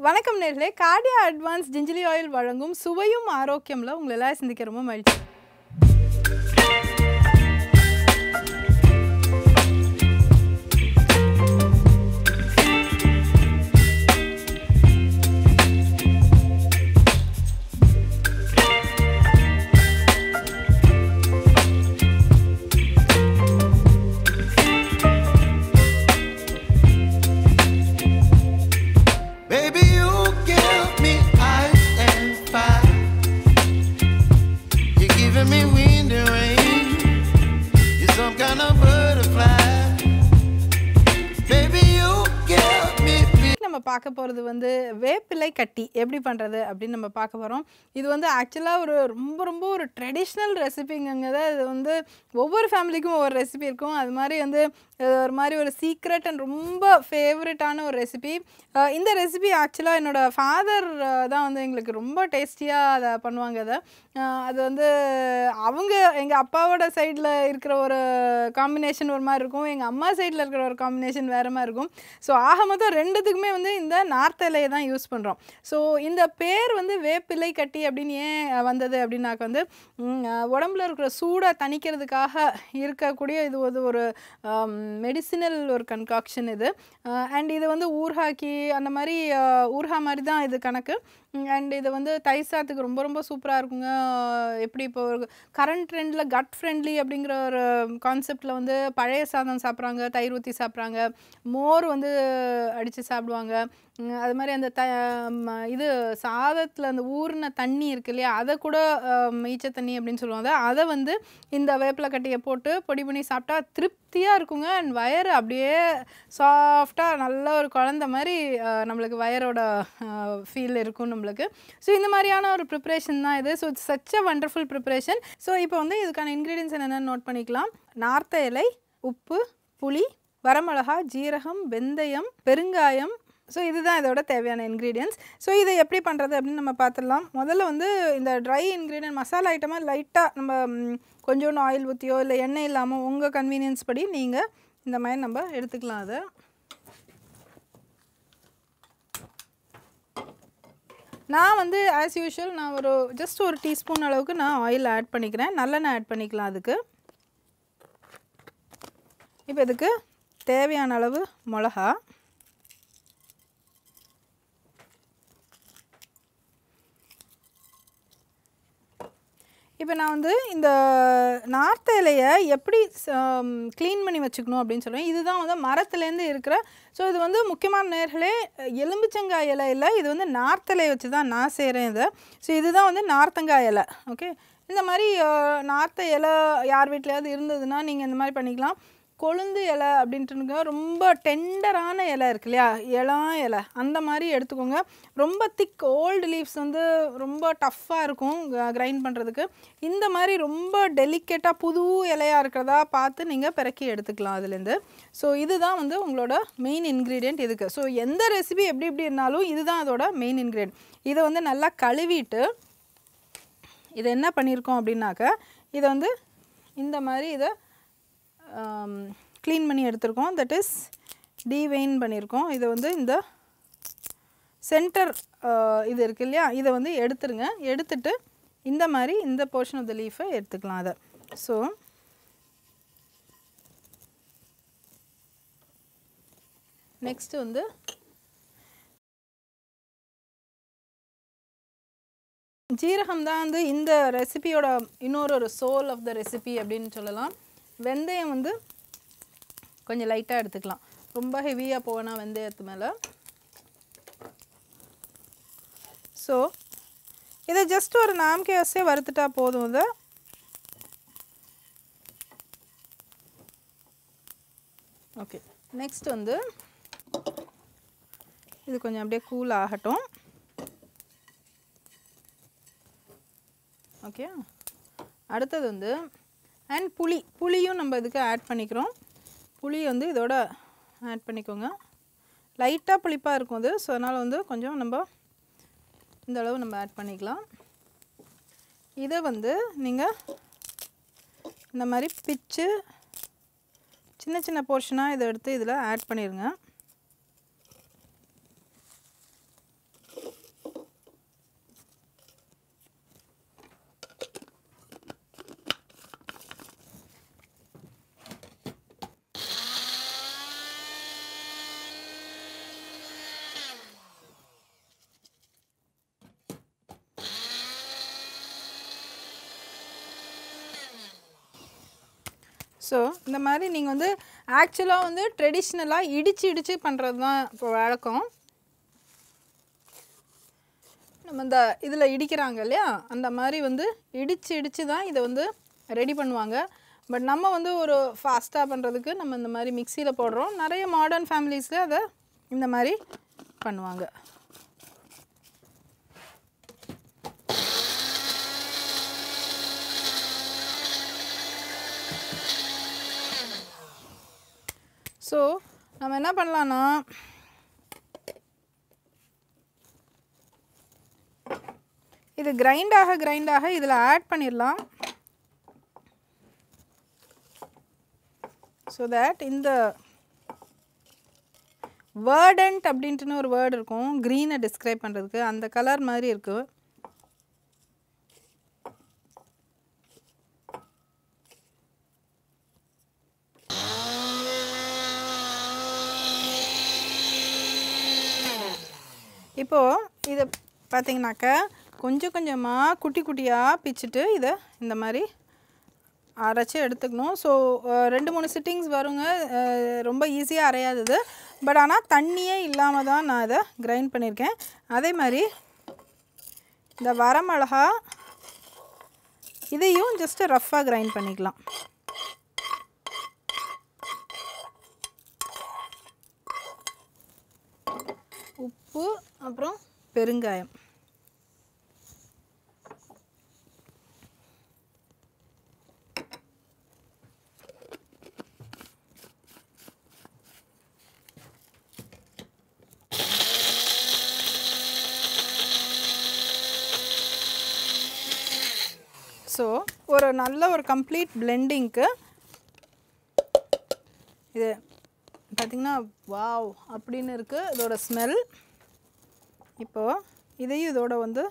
வணக்கம் நேர்களே, Cardia advance gingelly oil வழங்கும் சுவையும் ஆரோக்கியம்ல உங்களை எல்லாம் சந்திக்க ரொம்ப மகிழ்ச்சி. நம்ம பார்க்க போகிறது வந்து வேப்பிலை கட்டி எப்படி பண்ணுறது அப்படின்னு நம்ம பார்க்க போகிறோம். இது வந்து ஆக்சுவலாக ரொம்ப ஒரு ட்ரெடிஷ்னல் ரெசிபிங்கிறத. இது வந்து ஒவ்வொரு ஃபேமிலிக்கும் ஒவ்வொரு ரெசிபி இருக்கும். அது மாதிரி வந்து ஒரு மாதிரி ஒரு சீக்ரெட் அண்ட் ரொம்ப ஃபேவரட்டான ஒரு ரெசிபி. இந்த ரெசிபி ஆக்சுவலாக என்னோடய ஃபாதர் தான் வந்து எங்களுக்கு ரொம்ப டேஸ்டியாக அதை பண்ணுவாங்க. அது வந்து அவங்க எங்கள் அப்பாவோட சைடில் இருக்கிற ஒரு காம்பினேஷன் ஒரு மாதிரி இருக்கும், எங்கள் அம்மா சைடில் இருக்கிற ஒரு காம்பினேஷன் வேறு மாதிரி இருக்கும். ஸோ ஆக மொத்தம் ரெண்டுத்துக்குமே வந்து இந்த நார்த் இலையை தான் யூஸ் பண்ணுறோம். ஸோ இந்த பேர் வந்து வேப்பிலை கட்டி அப்படின்னு ஏன் வந்தது அப்படின்னாக்க வந்து உடம்புல இருக்கிற சூடை தணிக்கிறதுக்காக இருக்கக்கூடிய இது வந்து ஒரு மெடிசினல் ஒரு கன்காக்ஷன் இது. அண்ட் இது வந்து ஊர்ஹாக்கி அந்த மாதிரி ஊர்ஹா மாதிரி தான் இது கணக்கு. அண்ட் இது வந்து தயிர் சாதத்துக்கு ரொம்ப சூப்பராக இருக்குங்க. எப்படி இப்போ ஒரு கரண்ட் ட்ரெண்டில் கட் ஃப்ரெண்ட்லி அப்படிங்கிற ஒரு கான்செப்டில் வந்து பழைய சாதம் சாப்பிட்றாங்க, தயிர் ஊற்றி சாப்பிட்றாங்க, மோர் வந்து அடித்து சாப்பிடுவாங்க. அது மாதிரி அந்த இது சாதத்தில் அந்த ஊறின தண்ணி இருக்கு இல்லையா, அதை கூட ஈச்ச தண்ணி அப்படின்னு சொல்லுவாங்க. அதை வந்து இந்த வேப்பிலை கட்டியை போட்டு பொடி பண்ணி சாப்பிட்டா திருப்தியாக இருக்குங்க. அண்ட் வயறு அப்படியே சாஃப்டாக நல்ல ஒரு குழந்த மாதிரி நம்மளுக்கு வயரோட ஃபீல் இருக்கும் நம்மளுக்கு. ஸோ இந்த மாதிரியான ஒரு ப்ரிப்ரேஷன் தான் இது. So it's such a wonderful preparation. So இப்போ வந்து இதுக்கான இன்க்ரீடியன்ஸ் என்னென்னு நோட் பண்ணிக்கலாம். நார்த்த இலை, உப்பு, புளி, வரமிளகா, ஜீரகம், வெந்தயம், பெருங்காயம். ஸோ இதுதான் இதோட தேவையான இன்க்ரீடியன்ஸ். ஸோ இதை எப்படி பண்ணுறது அப்படின்னு நம்ம பார்த்துடலாம். முதல்ல வந்து இந்த ட்ரை இன்க்ரீடியன்ட் மசாலா ஐட்டமாக லைட்டாக நம்ம கொஞ்சோண்டு ஆயில் ஊற்றியோ இல்லை எண்ணெய் இல்லாமல் உங்கள் கன்வீனியன்ஸ் படி நீங்கள் இந்த மாதிரி நம்ம எடுத்துக்கலாம். அதை நான் வந்து ஆஸ் யூஷுவல் நான் ஜஸ்ட் ஒரு டீஸ்பூன் அளவுக்கு நான் ஆயில் ஆட் பண்ணிக்கிறேன். நல்லெண்ணெய் ஆட் பண்ணிக்கலாம் அதுக்கு. இப்போ இதுக்கு தேவையான அளவு மிளகா, இப்போ நான் வந்து இந்த நார்த்த இலையை எப்படி க்ளீன் பண்ணி வச்சுக்கணும் அப்படின்னு சொல்லுவேன். இதுதான் வந்து மரத்துலேருந்து இருக்கிற. ஸோ இது வந்து முக்கியமான நேர்களே எலும்புச்சங்காய் இலை இல்லை, இது வந்து நார்த்த இலையை வச்சு தான் நான் செய்கிறேன் இதை. ஸோ இதுதான் வந்து நார்த்தங்காய் இலை. ஓகே, இந்த மாதிரி நார்த்த இலை யார் வீட்லையாவது இருந்ததுன்னா நீங்கள் இந்த மாதிரி பண்ணிக்கலாம். கொழுந்து இலை அப்படின்ட்டுங்க ரொம்ப டெண்டரான இலை இருக்கு இல்லையா, இளம் இலை அந்த மாதிரி எடுத்துக்கோங்க. ரொம்ப திக் ஓல்டு லீவ்ஸ் வந்து ரொம்ப டஃப்பாக இருக்கும் கிரைண்ட் பண்ணுறதுக்கு. இந்த மாதிரி ரொம்ப டெலிகேட்டாக புது இலையாக இருக்கிறதா பார்த்து நீங்கள் பிறக்கி எடுத்துக்கலாம் அதுலேருந்து. ஸோ இதுதான் வந்து உங்களோட மெயின் இன்க்ரீடியண்ட் இதுக்கு. ஸோ எந்த ரெசிபி எப்படி இருந்தாலும் இதுதான் அதோட மெயின் இன்க்ரீடியன்ட். இதை வந்து நல்லா கழுவிட்டு இதை என்ன பண்ணியிருக்கோம் அப்படின்னாக்க இதை வந்து இந்த மாதிரி இதை க்ளீன் பண்ணி எடுத்துருக்கோம். தட் இஸ் டீவெயின் பண்ணியிருக்கோம். இதை வந்து இந்த சென்டர் இது இருக்குது இல்லையா, இதை வந்து எடுத்துருங்க. எடுத்துட்டு இந்த மாதிரி இந்த போர்ஷன் ஆஃப் த லீஃபை எடுத்துக்கலாம் அதை. ஸோ நெக்ஸ்ட் வந்து ஜீரகம் தான் வந்து இந்த ரெசிபியோட இன்னொரு சோல் ஆஃப் த ரெசிபி அப்படின்னு சொல்லலாம். வெந்தயம் வந்து கொஞ்சம் லைட்டாக எடுத்துக்கலாம், ரொம்ப ஹெவியாக போனால் வெந்தயத்து மேலே. ஸோ இதை ஜஸ்ட் ஒரு நாம்கே வசே வறுத்துட்டா போதும். இதை ஓகே. நெக்ஸ்ட் வந்து இது கொஞ்சம் அப்படியே கூல் ஆகட்டும். ஓகே, அடுத்தது வந்து அண்ட் புளியும் நம்ம இதுக்கு ஆட் பண்ணிக்கிறோம். புளி வந்து இதோட ஆட் பண்ணிக்கோங்க. லைட்டாக புளிப்பாக இருக்கும் அது. ஸோ அதனால் வந்து கொஞ்சம் நம்ம இந்த அளவு நம்ம ஆட் பண்ணிக்கலாம். இதை வந்து நீங்கள் இந்த மாதிரி பிச்சு சின்ன போர்ஷனாக இதை எடுத்து இதில் ஆட் பண்ணிடுங்க. ஸோ இந்த மாதிரி நீங்கள் வந்து ஆக்சுவலாக வந்து ட்ரெடிஷ்னலாக இடித்து பண்ணுறது தான் இப்போ வழக்கம். நம்ம இந்த இதில் இடிக்கிறாங்க இல்லையா, அந்த மாதிரி வந்து இடித்து தான் இதை வந்து ரெடி பண்ணுவாங்க. பட் நம்ம வந்து ஒரு ஃபாஸ்ட்டாக பண்ணுறதுக்கு நம்ம இந்த மாதிரி மிக்சியில் போடுறோம். நிறைய மாடர்ன் ஃபேமிலிஸில் அதை இந்த மாதிரி பண்ணுவாங்க. ஸோ நம்ம என்ன பண்ணலான்னா, இது கிரைண்டாக இதில் ஆட் பண்ணிடலாம். ஸோ தட் இந்த வேர்டன்ட் அப்படின்ட்டுன்னு ஒரு வேர்டு இருக்கும் க்ரீனை டிஸ்கிரைப் பண்ணுறதுக்கு, அந்த கலர் மாதிரி இருக்குது. இப்போது இதை பார்த்திங்கனாக்கா கொஞ்சம் கொஞ்சமாக குட்டி குட்டியாக பிச்சுட்டு இதை இந்த மாதிரி அரைச்சி எடுத்துக்கணும். ஸோ 2-3 சிட்டிங்ஸ் வருங்க, ரொம்ப ஈஸியாக அரையாதது. பட் ஆனால் தண்ணியே இல்லாமல் தான் நான் இதை கிரைண்ட் பண்ணியிருக்கேன். அதே மாதிரி இந்த வரமிளகா இதையும் ஜஸ்ட்டு ரஃப்பாக கிரைண்ட் பண்ணிக்கலாம். உப்பு அப்புறம் பெருங்காயம். ஸோ ஒரு நல்ல ஒரு கம்ப்ளீட் பிளெண்டிங்க்கு இது பார்த்திங்கன்னா வாவ் அப்படின்னு இருக்குது இதோட ஸ்மெல். இப்போது இதையும் இதோட வந்து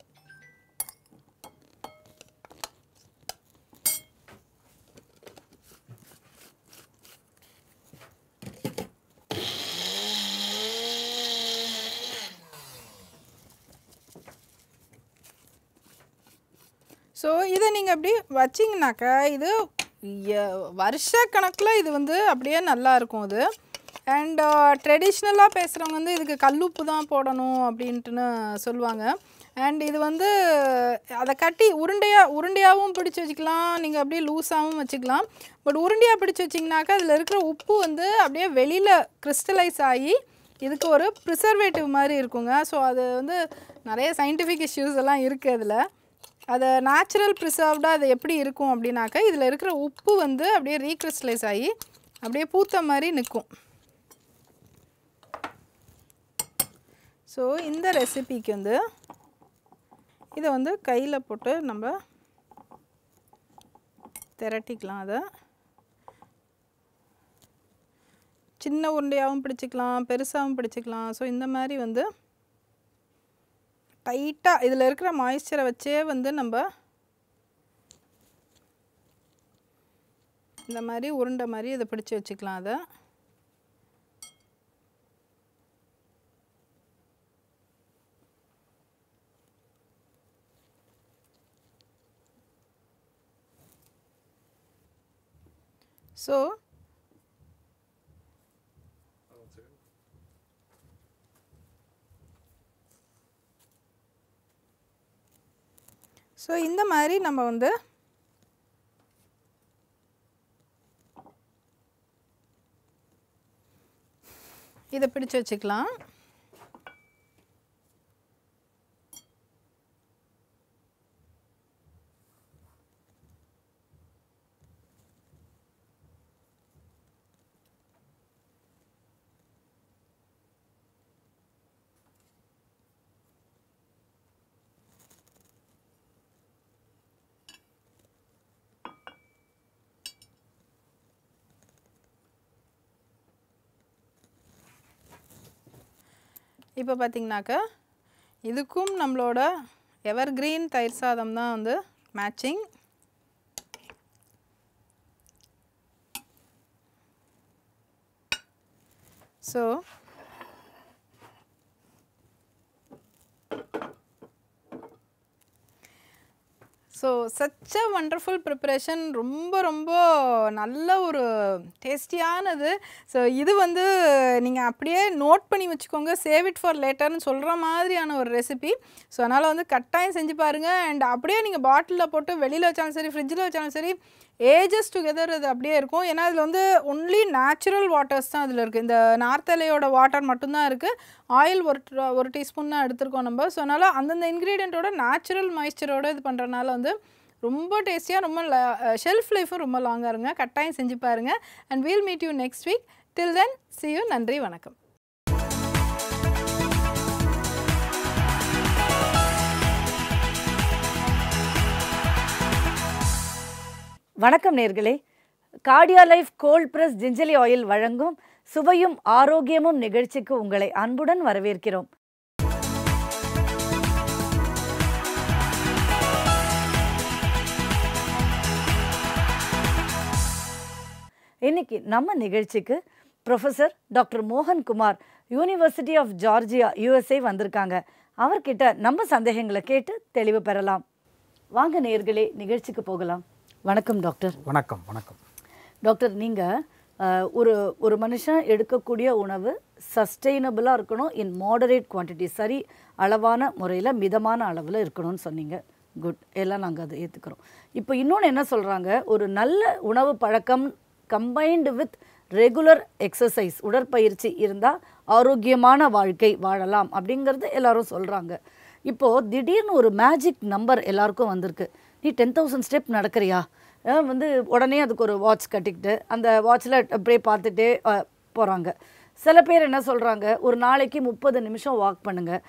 ஸோ இதை நீங்கள் அப்படி வச்சிங்கனாக்கா இது வருஷ கணக்கில் இது வந்து அப்படியே நல்லாயிருக்கும் இது. அண்ட் ட்ரெடிஷ்னலாக பேசுகிறவங்க வந்து இதுக்கு கல்லுப்பு தான் போடணும் அப்படின்ட்டுன்னு சொல்லுவாங்க. அண்ட் இது வந்து அதை கட்டி உருண்டையாகவும் பிடிச்சி வச்சுக்கலாம், நீங்கள் அப்படியே லூஸாகவும் வச்சுக்கலாம். பட் உருண்டையாக பிடிச்சி வச்சிங்கனாக்கா அதில் இருக்கிற உப்பு வந்து அப்படியே வெளியில் கிறிஸ்டலைஸ் ஆகி இதுக்கு ஒரு ப்ரிசர்வேட்டிவ் மாதிரி இருக்குங்க. ஸோ அது வந்து நிறைய சயின்டிஃபிக் இஷ்யூஸ் எல்லாம் இருக்குது அதில். அதை நேச்சுரல் ப்ரிசர்வ்டாக அது எப்படி இருக்கும் அப்படின்னாக்கா இதில் இருக்கிற உப்பு வந்து அப்படியே ரீக்ரிஸ்டலைஸ் ஆகி அப்படியே பூத்த மாதிரி நிற்கும். ஸோ இந்த ரெசிபிக்கு வந்து இதை வந்து கையில் போட்டு நம்ம திரட்டிக்கலாம். அதை சின்ன உருண்டையாகவும் பிடிச்சிக்கலாம், பெருசாகவும் பிடிச்சிக்கலாம். ஸோ இந்த மாதிரி வந்து டைட்டாக இதில் இருக்கிற மாய்ஸ்சரை வச்சே வந்து நம்ம இந்த மாதிரி உருண்டை மாதிரி இதை பிடிச்சி வச்சுக்கலாம். அதை ஸோ இந்த மாதிரி நம்ம வந்து இதை பிடிச்சு வச்சுக்கலாம். இப்போ பார்த்திங்கனாக்கா இதுக்கும் நம்மளோட எவர்கிரீன் தயிர் சாதம் தான் வந்து matching. So so such a wonderful preparation. ரொம்ப ரொம்ப நல்ல ஒரு டேஸ்டியானது. ஸோ இது வந்து நீங்கள் அப்படியே நோட் பண்ணி வச்சுக்கோங்க, சேவ் இட் ஃபார் லேட்டர்னு சொல்கிற மாதிரியான ஒரு ரெசிபி. ஸோ அதனால் வந்து கட்டாயம் செஞ்சு பாருங்கள். அண்ட் அப்படியே நீங்கள் பாட்டிலில் போட்டு வெளியில் வச்சாலும் சரி, ஃப்ரிட்ஜில் வச்சாலும் சரி, ஏஜஸ் டுகெதர் அது அப்படியே இருக்கும். ஏன்னா அதில் வந்து ஒன்லி நேச்சுரல் வாட்டர்ஸ் தான் அதில் இருக்குது. இந்த நார்த்தலையோட வாட்டர் மட்டும்தான் இருக்குது. ஆயில் ஒரு டீஸ்பூன் தான் எடுத்துருக்கோம் நம்ம. ஸோ அதனால் அந்தந்த இன்க்ரீடியண்ட்டோட நேச்சுரல் மாய்ஸ்சரோடு இது பண்ணுறதுனால வந்து ரொம்ப டேஸ்டியாக, ரொம்ப ஷெல்ஃப் லைஃபும் ரொம்ப லாங்காக இருங்க. கட்டாயம் செஞ்சு பாருங்கள். And we'll meet you next week. Till then see you. நன்றி, வணக்கம். வணக்கம் நேர்களே. Cardia Life cold press gingelly oil வழங்கும் சுவையும் ஆரோக்கியமும் நிகழ்ச்சிக்கு உங்களை அன்புடன் வரவேற்கிறோம். இன்னைக்கு நம்ம நிகழ்ச்சிக்கு ப்ரொஃபஸர் டாக்டர் மோகன் Kumar, university of Georgia, USA வந்திருக்காங்க. அவர்கிட்ட நம்ம சந்தேகங்களை கேட்டு தெளிவு பெறலாம். வாங்க நேர்களே, நிகழ்ச்சிக்கு போகலாம். வணக்கம் டாக்டர். வணக்கம். வணக்கம் டாக்டர். நீங்கள் ஒரு மனுஷன் எடுக்கக்கூடிய உணவு சஸ்டெயினபிளாக இருக்கணும், இன் மாடரேட் குவான்டிட்டி, சரி அளவான முறையில் மிதமான அளவில் இருக்கணும்னு சொன்னீங்க. குட், எல்லாம் நாங்கள் அதை ஏற்றுக்கிறோம். இப்போ இன்னொன்று என்ன சொல்கிறாங்க, ஒரு நல்ல உணவு பழக்கம் கம்பைன்டு வித் ரெகுலர் எக்ஸசைஸ், உடற்பயிற்சி இருந்தால் ஆரோக்கியமான வாழ்க்கை வாழலாம் அப்படிங்கிறது எல்லாரும் சொல்கிறாங்க. இப்போது திடீர்னு ஒரு மேஜிக் நம்பர் எல்லாருக்கும் வந்திருக்கு. நீ 10,000 ஸ்டெப் நடக்கிறியா, வந்து உடனே அதுக்கு ஒரு வாட்ச் கட்டிக்கிட்டு அந்த வாட்சில் அப்படியே பார்த்துட்டே போகிறாங்க. சில பேர் என்ன சொல்கிறாங்க, ஒரு நாளைக்கு 30 நிமிஷம் வாக் பண்ணுங்கள்,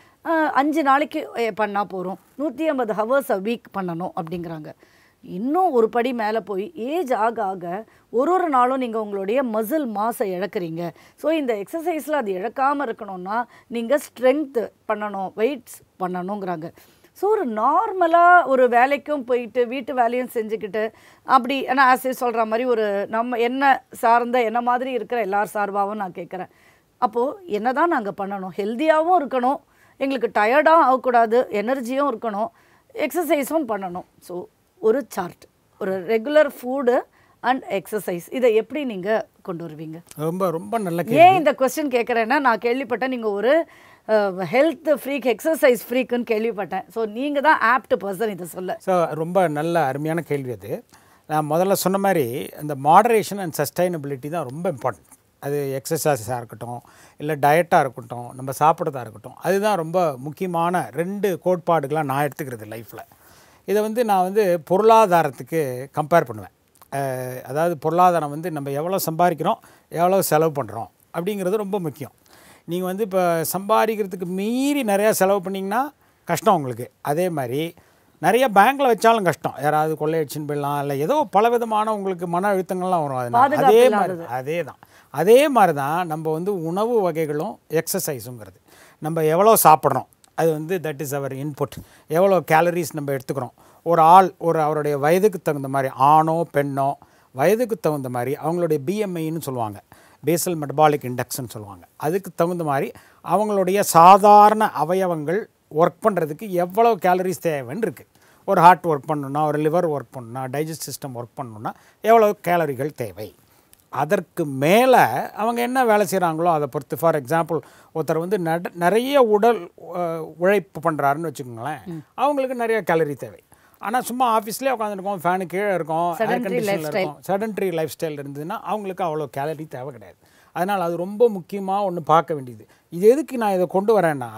5 நாளைக்கு பண்ணால் போகிறோம், 150 ஹவர்ஸ் அ வீக் பண்ணணும் அப்படிங்கிறாங்க. இன்னும் ஒரு படி மேலே போய் ஏஜ் ஆக ஆக ஒரு நாளும் நீங்கள் உங்களுடைய மசில் மாஸை இழக்கிறீங்க. ஸோ இந்த எக்ஸசைஸில் அது இழக்காமல் இருக்கணும்னா நீங்கள் ஸ்ட்ரென்த்து பண்ணணும், வெயிட்ஸ் பண்ணணுங்கிறாங்க. ஸோ ஒரு நார்மலாக ஒரு வேலைக்கும் போயிட்டு வீட்டு வேலையும் செஞ்சுக்கிட்டு அப்படி, ஏன்னா ஆசை சொல்கிற மாதிரி ஒரு நம்ம என்ன சார்ந்த என்ன மாதிரி இருக்கிற எல்லார் சார்பாகவும் நான் கேட்குறேன். அப்போது என்ன தான் நாங்கள் பண்ணணும்? ஹெல்த்தியாகவும் இருக்கணும், எங்களுக்கு டயர்டாகவும் ஆகக்கூடாது, எனர்ஜியும் இருக்கணும், எக்ஸசைஸும் பண்ணணும். ஸோ ஒரு சார்ட், ஒரு ரெகுலர் ஃபுட்டு அண்ட் எக்ஸசைஸ், இதை எப்படி நீங்கள் கொண்டு வருவீங்க? ரொம்ப ரொம்ப நல்ல. ஏன் இந்த கொஸ்டின் கேட்குறேன்னா, நான் கேள்விப்பட்டேன் நீங்கள் ஒரு ஹெல்த் ஃப்ரீக், எக்ஸசைஸ் ஃப்ரீக்குன்னு கேள்விப்பட்டேன். ஸோ நீங்கள் தான் ஆப்ட் பர்சன் இதை சொல்ல. ஸோ ரொம்ப நல்ல அருமையான கேள்வி அது. நான் முதல்ல சொன்ன மாதிரி அந்த மாடரேஷன் அண்ட் சஸ்டைனபிலிட்டி தான் ரொம்ப இம்பார்ட்டன்ட். அது எக்ஸசைஸாக இருக்கட்டும், இல்லை டயட்டாக இருக்கட்டும், நம்ம சாப்பிட்றதா இருக்கட்டும், அதுதான் ரொம்ப முக்கியமான 2 கோட்பாடுகளாக நான் எடுத்துக்கிறது லைஃப்பில். இதை வந்து நான் வந்து பொருளாதாரத்துக்கு கம்பேர் பண்ணுவேன். அதாவது பொருளாதாரம் வந்து நம்ம எவ்வளோ சம்பாதிக்கிறோம், எவ்வளோ செலவு பண்ணுறோம் அப்படிங்கிறது ரொம்ப முக்கியம். நீங்கள் வந்து இப்போ சம்பாதிக்கிறதுக்கு மீறி நிறையா செலவு பண்ணிங்கன்னா கஷ்டம் உங்களுக்கு. அதே மாதிரி நிறைய பேங்க்கில் வச்சாலும் கஷ்டம், யாராவது கொள்ளையடிச்சுன்னு போயிடலாம், இல்லை ஏதோ பலவிதமான உங்களுக்கு மன அழுத்தங்கள்லாம் வரும். அதனால் அதே மாதிரி தான் நம்ம வந்து உணவு வகைகளும் எக்ஸசைஸுங்கிறது. நம்ம எவ்வளோ சாப்பிட்றோம், அது வந்து தட் இஸ் அவர் இன்புட். எவ்வளோ கேலரிஸ் நம்ம எடுத்துக்கிறோம். ஒரு ஆள் அவருடைய வயதுக்கு தகுந்த மாதிரி, ஆணோ பெண்ணோ வயதுக்கு தகுந்த மாதிரி அவங்களுடைய BMIன்னு சொல்லுவாங்க, பேசல் மெட்டபாலிக் இண்டெக்ஸ்ன்னு சொல்லுவாங்க. அதுக்கு தகுந்த மாதிரி அவங்களுடைய சாதாரண அவயவங்கள் ஒர்க் பண்ணுறதுக்கு எவ்வளோ கேலரிஸ் தேவைன்னு இருக்குது. ஒரு ஹார்ட் ஒர்க் பண்ணணுன்னா, ஒரு லிவர் ஒர்க் பண்ணணுன்னா, டைஜஸ்ட் சிஸ்டம் ஒர்க் பண்ணணுன்னா எவ்வளோ கேலரிகள் தேவை. அதற்கு மேலே அவங்க என்ன வேலை செய்கிறாங்களோ அதை பொறுத்து. ஃபார் எக்ஸாம்பிள், ஒருத்தர் வந்து நிறைய உடல் உழைப்பு பண்ணுறாருன்னு வச்சுக்கோங்களேன், அவங்களுக்கு நிறைய கேலரி தேவை. ஆனால் சும்மா ஆஃபீஸ்லேயே உட்காந்துருக்கோம், ஃபேனு கீழே இருக்கும், ஏர் கண்டிஷனில் இருக்கும், செடன்ட்ரி லைஃப் ஸ்டைல் இருந்ததுன்னா அவங்களுக்கு அவ்வளோ கேலரி தேவை கிடையாது. அதனால் அது ரொம்ப முக்கியமாக ஒன்று பார்க்க வேண்டியது. இது எதுக்கு நான் இதை கொண்டு வரேன்னா,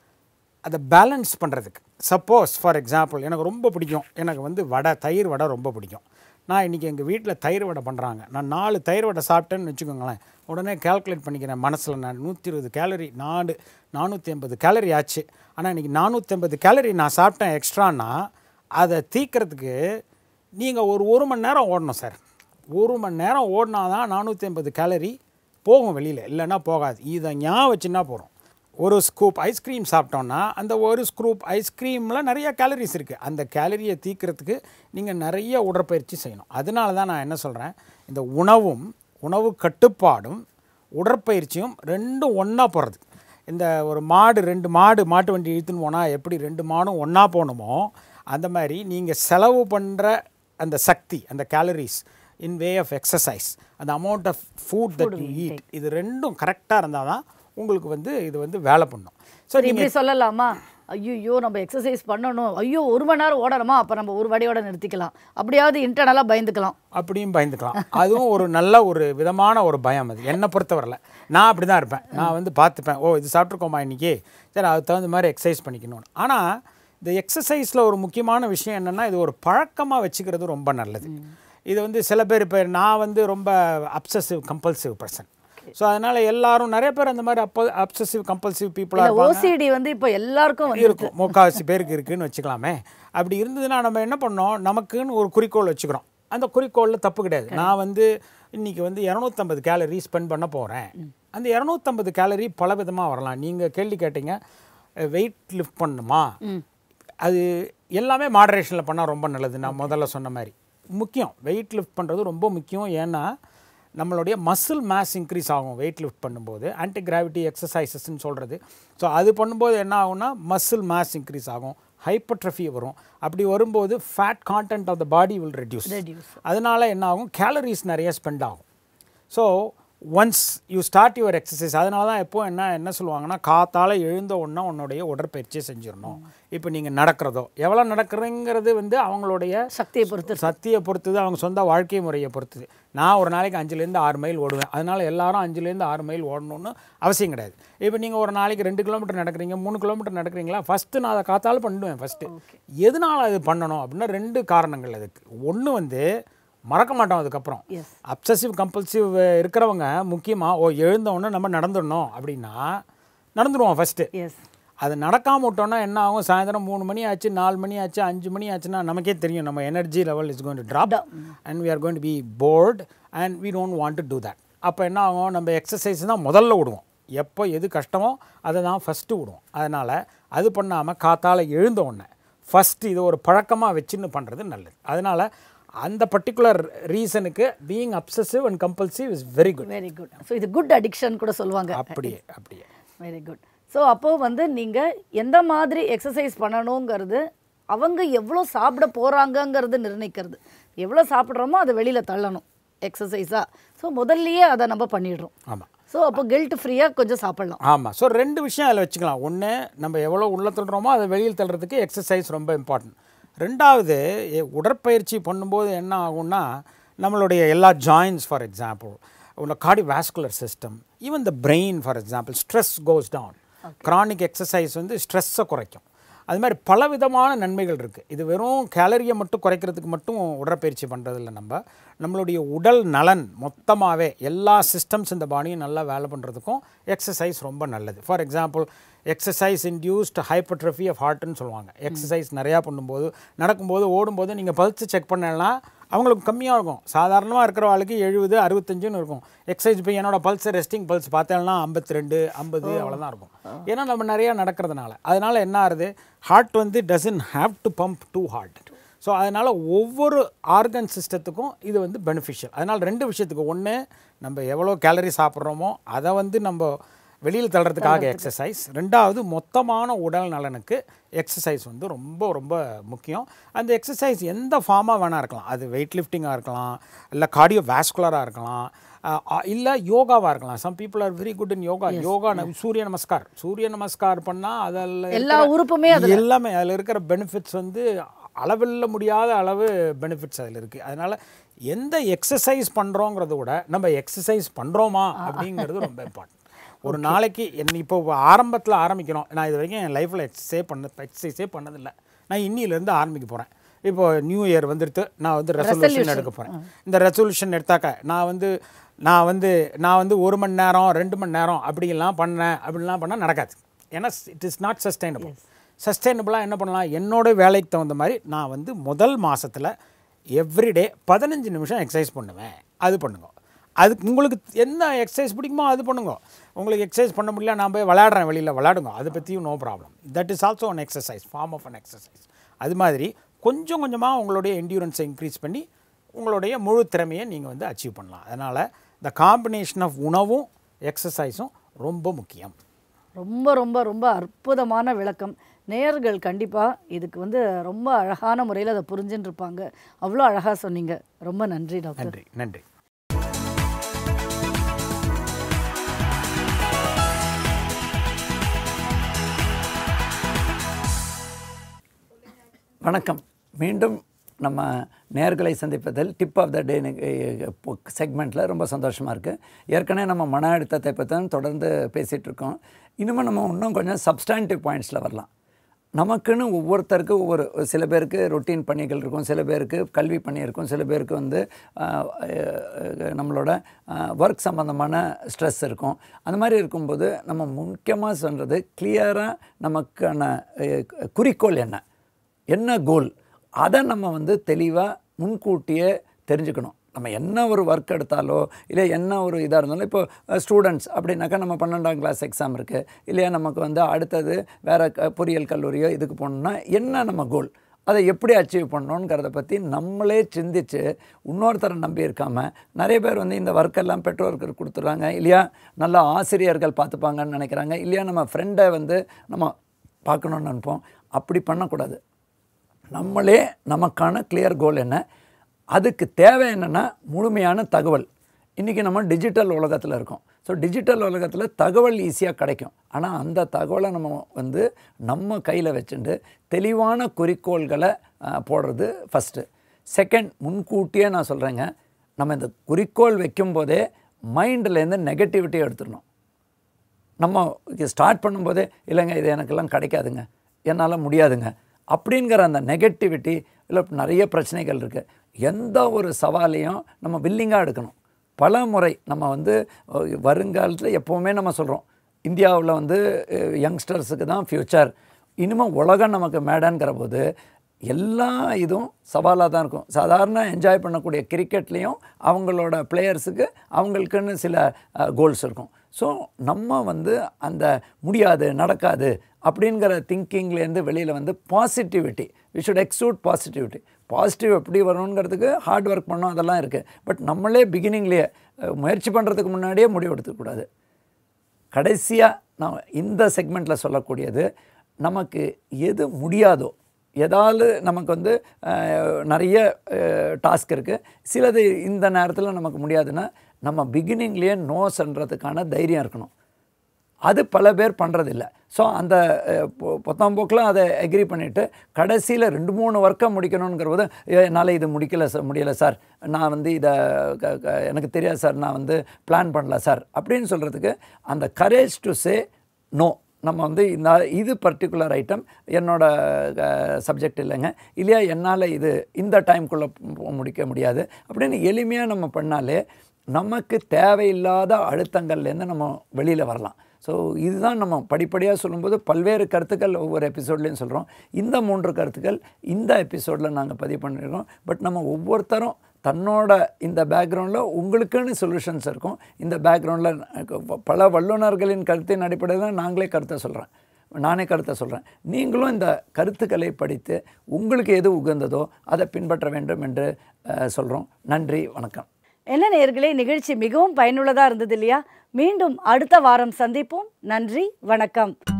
அதை பேலன்ஸ் பண்ணுறதுக்கு. சப்போஸ் ஃபார் எக்ஸாம்பிள், எனக்கு ரொம்ப பிடிக்கும், எனக்கு வந்து தயிர் வடை ரொம்ப பிடிக்கும். நான் இன்றைக்கி எங்கள் வீட்டில் தயிர் வடை பண்ணுறாங்க, நான் 4 தயிர் வடை சாப்பிட்டேன்னு வச்சுக்கோங்களேன், உடனே கேல்குலேட் பண்ணிக்கிறேன் மனசில், நான் 120 கேலரி, 450 கேலரி ஆச்சு. ஆனால் இன்றைக்கி 450 கேலரி நான் சாப்பிட்டேன் எக்ஸ்ட்ரானா, அதை தீக்கிறதுக்கு நீங்கள் ஒரு மணி நேரம் ஓடணும் சார். 1 மணி நேரம் ஓடினா தான் 450 கேலரி போகும் வெளியில், இல்லைன்னா போகாது. இதை ஞாபகம் வச்சுன்னா போகிறோம். ஒரு ஸ்கூப் ஐஸ்கிரீம் சாப்பிட்டோன்னா அந்த ஒரு ஸ்கூப் ஐஸ்கிரீமில் நிறைய கேலரிஸ் இருக்குது. அந்த கேலரியை தீக்கிறதுக்கு நீங்கள் நிறைய உடற்பயிற்சி செய்யணும். அதனால தான் நான் என்ன சொல்கிறேன், இந்த உணவு கட்டுப்பாடும் உடற்பயிற்சியும் 2 ஒன்றா போகிறது. இந்த ஒரு 2 மாட்டு வண்டி இழுத்துன்னு போனால் எப்படி 2 மாடும் ஒன்றா போகணுமோ, அந்த மாதிரி நீங்கள் செலவு பண்ணுற அந்த சக்தி, அந்த calories in way of exercise, அந்த amount of food that you eat, இது ரெண்டும் கரெக்டாக இருந்தால் தான் உங்களுக்கு வந்து இது வந்து வேலை பண்ணும். ஸோ இப்படி சொல்லலாமா, ஐயோ நம்ம எக்ஸசைஸ் பண்ணணும், ஐயோ 1 மணி நேரம் ஓடணுமா, அப்போ நம்ம ஒரு வடியோட நிறுத்திக்கலாம், அப்படியாவது இன்டர்னலாக பயந்துக்கலாம், அப்படியும் பயந்துக்கலாம். அதுவும் ஒரு நல்ல ஒரு விதமான ஒரு பயம். அது என்னை பொறுத்தவரையில் நான் அப்படி தான் இருப்பேன். நான் வந்து பார்த்துப்பேன், ஓ இது சாப்பிட்ருக்கோமா இன்றைக்கி, சரி அதுக்கு தகுந்த மாதிரி எக்ஸசைஸ் பண்ணிக்கணும்னு. ஆனால் இந்த எக்ஸசைஸில் ஒரு முக்கியமான விஷயம் என்னென்னா, இது ஒரு பழக்கமாக வச்சுக்கிறது ரொம்ப நல்லது. இது வந்து சில பேர், இப்போ நான் வந்து ரொம்ப அப்சசிவ் கம்பல்சிவ் பர்சன். ஸோ அதனால் எல்லாரும் நிறைய பேர் அந்த மாதிரி அப்சசிவ் கம்பல்சிவ் பீப்புளாக இருப்பாங்க. ஓசிடி வந்து இப்போ எல்லாருக்கும் இருக்கும், 3/4 பேருக்கு இருக்குதுன்னு வச்சுக்கலாமே. அப்படி இருந்ததுன்னா நம்ம என்ன பண்ணோம், நமக்குன்னு ஒரு குறிக்கோள் வச்சுக்கிறோம். அந்த குறிக்கோளில் தப்பு கிடையாது. நான் வந்து இன்றைக்கி வந்து 250 கேலரி ஸ்பெண்ட் பண்ண போகிறேன். அந்த 250 கேலரி பல விதமாக வரலாம். நீங்கள் கேள்வி கேட்டீங்க, வெயிட் லிஃப்ட் பண்ணணுமா, அது எல்லாமே மாடரேஷனில் பண்ணால் ரொம்ப நல்லது. நான் முதல்ல சொன்ன மாதிரி முக்கியம், வெயிட் லிஃப்ட் பண்ணுறது ரொம்ப முக்கியம். ஏன்னா நம்மளுடைய மசில் மாஸ் இன்க்ரீஸ் ஆகும் வெயிட் லிஃப்ட் பண்ணும்போது, ஆன்டி கிராவிட்டி எக்ஸசைசஸ்ன்னு சொல்கிறது. ஸோ அது பண்ணும்போது என்ன ஆகும்னா மசில் மாஸ் இன்க்ரீஸ் ஆகும், ஹைப்பர்ட்ரஃபி வரும். அப்படி வரும்போது fat content of the body will reduce. அதனால் என்ன ஆகும், கேலரிஸ் நிறைய ஸ்பெண்ட் ஆகும். So once you start your exercise, அதனால தான் எப்போ என்ன சொல்லுவாங்கன்னா, காத்தால் எழுந்த உடனே உன்னுடைய உடற்பயிற்சியை செஞ்சிடணும். இப்போ நீங்கள் நடக்கிறதோ எவ்வளோ நடக்கிறதுங்கிறது வந்து அவங்களுடைய சக்தியை பொறுத்தது, அவங்க சொந்த வாழ்க்கை முறையை பொறுத்தது. நான் ஒரு நாளைக்கு 5லேருந்து 6 மைல் ஓடுவேன். அதனால் எல்லாரும் 5லேருந்து 6 மைல் ஓடணும்னு அவசியம் கிடையாது. இப்போ நீங்கள் ஒரு நாளைக்கு 2 கிலோமீட்டர் நடக்கிறீங்க, 3 கிலோமீட்டர் நடக்கிறீங்களா, ஃபஸ்ட்டு நான் அதை காத்தாலும் பண்ணுவேன். ஃபஸ்ட்டு எதனால் அது பண்ணணும் அப்படின்னா 2 காரணங்கள் அதுக்கு. ஒன்று வந்து மறக்க மாட்டோம். அதுக்கப்புறம் அப்சசிவ் கம்பல்சிவ் இருக்கிறவங்க முக்கியமாக எழுந்தவொடனே நம்ம நடந்துடணும் அப்படின்னா நடந்துடுவோம் ஃபஸ்ட்டு. அது நடக்காமல் விட்டோன்னா என்ன ஆகும், சாயந்தரம் 3 மணி ஆச்சு, 4 மணி ஆச்சு, 5 மணி ஆச்சுன்னா நமக்கே தெரியும் நம்ம energy level is going to drop and we are going to be bored and we don't want to do that. அப்போ என்ன ஆகும், நம்ம எக்ஸசைஸ் தான் முதல்ல விடுவோம். எப்போ எது கஷ்டமோ அதை தான் ஃபஸ்ட்டு விடுவோம். அதனால் அது பண்ணாமல் காத்தால் எழுந்த உடனே ஃபஸ்ட்டு இது ஒரு பழக்கமாக வச்சுன்னு பண்ணுறது நல்லது. அதனால் அந்த பர்டிகுலர் ரீசனுக்கு being obsessive and compulsive is very good. Very good. So இது குட் அடிக்ஷன் கூட சொல்லுவாங்க. அப்படியே வெரி குட். ஸோ அப்போது வந்து நீங்கள் எந்த மாதிரி எக்ஸசைஸ் பண்ணணுங்கிறது அவங்க எவ்வளோ சாப்பிட போகிறாங்கங்கிறது நிர்ணயிக்கிறது. எவ்வளோ சாப்பிட்றோமோ அதை வெளியில் தள்ளணும் எக்ஸசைஸாக. ஸோ முதல்லையே அதை நம்ம பண்ணிடுறோம். ஆமாம். ஸோ அப்போ கில்ட் ஃப்ரீயாக கொஞ்சம் சாப்பிட்லாம். ஆமாம். ஸோ 2 விஷயம் அதில் வச்சுக்கலாம். ஒன்று, நம்ம எவ்வளோ உள்ளே தள்ளுறோமோ அதை வெளியில் தள்ளுறதுக்கு எக்ஸசைஸ் ரொம்ப இம்பார்ட்டன்ட். 2வது, உடற்பயிற்சி பண்ணும்போது என்ன ஆகும்னா நம்மளுடைய எல்லா ஜாயின்ஸ், ஃபார் எக்ஸாம்பிள் உள்ள cardiovascular system, even the brain for example, stress goes down. Chronic exercise வந்து ஸ்ட்ரெஸ்ஸை குறைக்கும். அது மாதிரி பலவிதமான நன்மைகள் இருக்குது. இது வெறும் கேலரியை மட்டும் குறைக்கிறதுக்கு மட்டும் உடற்பயிற்சி பண்ணுறதில்ல. நம்மளுடைய உடல் நலன் மொத்தமாகவே எல்லா சிஸ்டம்ஸ் இந்த பாடியும் நல்லா வேலை பண்ணுறதுக்கும் எக்ஸசைஸ் ரொம்ப நல்லது. For example, exercise induced hypertrophy of ஹார்ட்னு சொல்லுவாங்க. எக்ஸசைஸ் நிறையா பண்ணும்போது, நடக்கும்போது, ஓடும்போது நீங்கள் பல்ஸ் செக் பண்ணலாம், அவங்களுக்கு கம்மியாக இருக்கும். சாதாரணமாக இருக்கிற ஆளுக்கு 70, 65ன்னு இருக்கும். எக்ஸசைஸ் இப்போ என்னோடய பல்ஸ், ரெஸ்டிங் பல்ஸ் பார்த்தேன்னா 52, 50 அவ்வளோதான் இருக்கும். ஏன்னா நம்ம நிறையா நடக்கிறதுனால. அதனால் என்ன ஆகுது, ஹார்ட் வந்து doesn't have to pump too hard. So அதனால் ஒவ்வொரு ஆர்கன் சிஸ்டத்துக்கும் இது வந்து பெனிஃபிஷியல். அதனால் 2 விஷயத்துக்கு, ஒன்று நம்ம எவ்வளோ கேலரி சாப்பிட்றோமோ அதை வந்து நம்ம வெளியில் தள்ளுறதுக்காக எக்ஸசைஸ். 2வது, மொத்தமான உடல் நலனுக்கு எக்ஸசைஸ் வந்து ரொம்ப ரொம்ப முக்கியம். அந்த எக்ஸசைஸ் எந்த ஃபார்மாக வேணால் இருக்கலாம். அது வெயிட் லிஃப்டிங்காக இருக்கலாம், இல்லை கார்டியோவாஸ்குலராக இருக்கலாம், இல்லை யோகாவாக இருக்கலாம். Some people are very good in yoga. Surya Namaskar பண்ணால் அதில் எல்லா உறுப்புமே எல்லாமே அதில் இருக்கிற பெனிஃபிட்ஸ் வந்து அளவில்ல முடியாத அளவு பெனிஃபிட்ஸ் அதில் இருக்குது. அதனால் எந்த எக்ஸசைஸ் பண்ணுறோங்கிறத விட நம்ம எக்ஸசைஸ் பண்ணுறோமா அப்படிங்கிறது ரொம்ப இம்பார்ட்டன்ட். ஒரு நாளைக்கு இப்போ ஆரம்பத்தில் ஆரம்பிக்கணும். நான் இது வரைக்கும் என் லைஃப்பில் எக்ஸசைஸே பண்ணதில்லை. நான் இன்னிலேருந்து ஆரம்பிக்க போகிறேன். இப்போ நியூ இயர் வந்துடுத்து, நான் வந்து ரெசல்யூஷன் எடுக்க போகிறேன். இந்த ரெசல்யூஷன் எடுத்தாக்க நான் வந்து 1 மணி நேரம் 2 மணி நேரம் அப்படிலாம் பண்ணால் நடக்காது. ஏன்னா இட் இஸ் நாட் சஸ்டைனபிள். சஸ்டைனபிளாக என்ன பண்ணலாம், என்னோடய வேலைக்கு தகுந்த மாதிரி நான் வந்து முதல் மாதத்தில் எவ்ரிடே 15 நிமிஷம் எக்ஸசைஸ் பண்ணுவேன். அது பண்ணுங்க. அதுக்கு உங்களுக்கு என்ன எக்ஸசைஸ் பிடிக்குமோ அது பண்ணுங்க. உங்களுக்கு எக்ஸசைஸ் பண்ண முடியல, நான் போய் விளையாடுறேன், வெளியில் விளையாடுங்க, அதை பற்றியும் no problem. That is also one exercise, form of an exercise. அது மாதிரி கொஞ்சம் கொஞ்சமாக உங்களுடைய என்டியூரன்ஸை இன்க்ரீஸ் பண்ணி உங்களுடைய முழு திறமையை நீங்கள் வந்து அச்சீவ் பண்ணலாம். அதனால் இந்த காம்பினேஷன் ஆஃப் உணவும் எக்ஸசைஸும் ரொம்ப முக்கியம். ரொம்ப ரொம்ப ரொம்ப அற்புதமான விளக்கம். நேயர்கள் கண்டிப்பாக இதுக்கு வந்து ரொம்ப அழகான முறையில் அதை புரிஞ்சுன்னு இருப்பாங்க. அவ்வளோ அழகாக சொன்னீங்க. ரொம்ப நன்றி டாக்டர். நன்றி நன்றி. வணக்கம். மீண்டும் நம்ம நேர்களை சந்திப்பதில் டிப் ஆஃப் த டே செக்மெண்ட்டில் ரொம்ப சந்தோஷமாக இருக்குது. ஏற்கனவே நம்ம மன அழுத்தத்தை பற்றி தான் தொடர்ந்து பேசிகிட்ருக்கோம். இனிமேல் நம்ம இன்னும் கொஞ்சம் சப்ஸ்டாண்டிவ் பாயிண்ட்ஸில் வரலாம். நமக்குன்னு ஒவ்வொருத்தருக்கும் ஒவ்வொரு, சில பேருக்கு ரொட்டீன் பணிகள் இருக்கும், சில பேருக்கு கல்வி பணி இருக்கும், சில பேருக்கு வந்து நம்மளோட ஒர்க் சம்மந்தமான ஸ்ட்ரெஸ் இருக்கும். அந்த மாதிரி இருக்கும்போது நம்ம முக்கியமாக சொல்கிறது கிளியராக நமக்கான குறிக்கோள் என்ன கோல், அதை நம்ம வந்து தெளிவாக முன்கூட்டியே தெரிஞ்சுக்கணும். நம்ம என்ன ஒரு ஒர்க் எடுத்தாலோ இல்லை என்ன ஒரு இதாக இருந்தாலும், இப்போ ஸ்டூடெண்ட்ஸ் அப்படின்னாக்கா நம்ம 12ஆம் கிளாஸ் எக்ஸாம் இருக்குது, இல்லையா நமக்கு வந்து அடுத்தது வேறு பொறியியல் கல்லூரியோ இதுக்கு போகணுன்னா என்ன நம்ம கோல், அதை எப்படி அச்சீவ் பண்ணணுங்கிறத பற்றி நம்மளே சிந்தித்து இன்னொருத்தரை நம்பி இருக்காமல், நிறைய பேர் வந்து இந்த ஒர்க்கெல்லாம் பெற்றோர்கள் கொடுத்துட்றாங்க, இல்லையா நல்ல ஆசிரியர்கள் பார்த்துப்பாங்கன்னு நினைக்கிறாங்க, இல்லையா நம்ம ஃப்ரெண்டை வந்து நம்ம பார்க்கணுன்னு நினைப்போம். அப்படி பண்ணக்கூடாது. நம்மளே நமக்கான கிளியர் கோல் என்ன, அதுக்கு தேவை என்னென்னா முழுமையான தகவல். இன்றைக்கி நம்ம டிஜிட்டல் உலகத்தில் இருக்கோம். ஸோ டிஜிட்டல் உலகத்தில் தகவல் ஈஸியாக கிடைக்கும். ஆனால் அந்த தகவலை நம்ம வந்து நம்ம கையில் வச்சுட்டு தெளிவான குறிக்கோள்களை போடுறது ஃபஸ்ட்டு. செகண்ட், முன்கூட்டியே நான் சொல்கிறேங்க, நம்ம இந்த குறிக்கோள் வைக்கும்போதே மைண்ட்லேருந்து நெகட்டிவிட்டியை எடுத்துடணும். நம்ம ஸ்டார்ட் பண்ணும்போதே இல்லைங்க இது எனக்கெல்லாம் கிடைக்காதுங்க, என்னால் முடியாதுங்க அப்படிங்கிற அந்த நெகட்டிவிட்டி, இல்லை நிறைய பிரச்சனைகள் இருக்குது. எந்த ஒரு சவாலையும் நம்ம வில்லிங்காக எடுக்கணும். பல முறை நம்ம வந்து வருங்காலத்தில் எப்போவுமே நம்ம சொல்கிறோம், இந்தியாவில் வந்து யங்ஸ்டர்ஸுக்கு தான் ஃப்யூச்சர், இனிமேல் உலகம் நமக்கு மேடங்கிற போது எல்லா இதுவும் சவாலாக தான் இருக்கும். சாதாரண என்ஜாய் பண்ணக்கூடிய கிரிக்கெட்லேயும் அவங்களோட பிளேயர்ஸுக்கு அவங்களுக்குன்னு சில கோல்ஸ் இருக்கும். ஸோ நம்ம வந்து அந்த முடியாது நடக்காது அப்படிங்கிற திங்கிங்லேருந்து வெளியில் வந்து positivity, we should exude positivity. Positive எப்படி வரணுங்கிறதுக்கு ஹார்ட் ஒர்க் பண்ணோம், அதெல்லாம் இருக்குது. பட் நம்மளே பிகினிங்லேயே முயற்சி பண்ணுறதுக்கு முன்னாடியே முடிவு எடுத்துக்கூடாது. கடைசியாக நான் இந்த செக்மெண்ட்டில் சொல்லக்கூடியது, நமக்கு எது முடியாதோ, ஏதாவது நமக்கு வந்து நிறைய டாஸ்க் இருக்குது, சிலது இந்த நேரத்தில் நமக்கு முடியாதுன்னா நம்ம பிகினிங்லேயே நோ சொல்கிறதுக்கான தைரியம் இருக்கணும். அது பல பேர் பண்ணுறதில்ல. ஸோ அந்த பொத்தாம்போக்கில் அதை எக்ரி பண்ணிவிட்டு கடைசியில் 2-3 ஒர்க்கை முடிக்கணுங்கிற போது என்னால் இது முடியலை சார், நான் வந்து இதை எனக்கு தெரியாது சார், நான் வந்து பிளான் பண்ணல சார் அப்படின்னு சொல்கிறதுக்கு அந்த கரேஜ் டு சே நோ. நம்ம வந்து இது பர்டிகுலர் ஐட்டம் என்னோடய சப்ஜெக்ட் இல்லைங்க, இல்லையா என்னால் இது இந்த டைம்குள்ளே முடிக்க முடியாது அப்படின்னு எளிமையாக நம்ம பண்ணாலே நமக்கு தேவையில்லாத அழுத்தங்கள்லேருந்து நம்ம வெளியில் வரலாம். ஸோ இதுதான் நம்ம படிப்படியாக சொல்லும்போது பல்வேறு கருத்துக்கள் ஒவ்வொரு எபிசோட்லேயும் சொல்கிறோம். இந்த 3 கருத்துக்கள் இந்த எபிசோடில் நாங்கள் பதிவு பண்ணியிருக்கோம். பட் நம்ம ஒவ்வொருத்தரும் தன்னோட இந்த பேக்ரவுண்டில் உங்களுக்குன்னு சொல்யூஷன்ஸ் இருக்கும். இந்த பேக்ரவுண்டில் பல வல்லுநர்களின் கருத்தின் அடிப்படையில் நானே கருத்தை சொல்கிறேன். நீங்களும் இந்த கருத்துக்களை படித்து உங்களுக்கு எது உகந்ததோ அதை பின்பற்ற வேண்டும் என்று சொல்கிறோம். நன்றி, வணக்கம். என்ன நேயர்களே, நிகழ்ச்சி மிகவும் பயனுள்ளதாக இருந்தது இல்லையா? மீண்டும் அடுத்த வாரம் சந்திப்போம். நன்றி, வணக்கம்.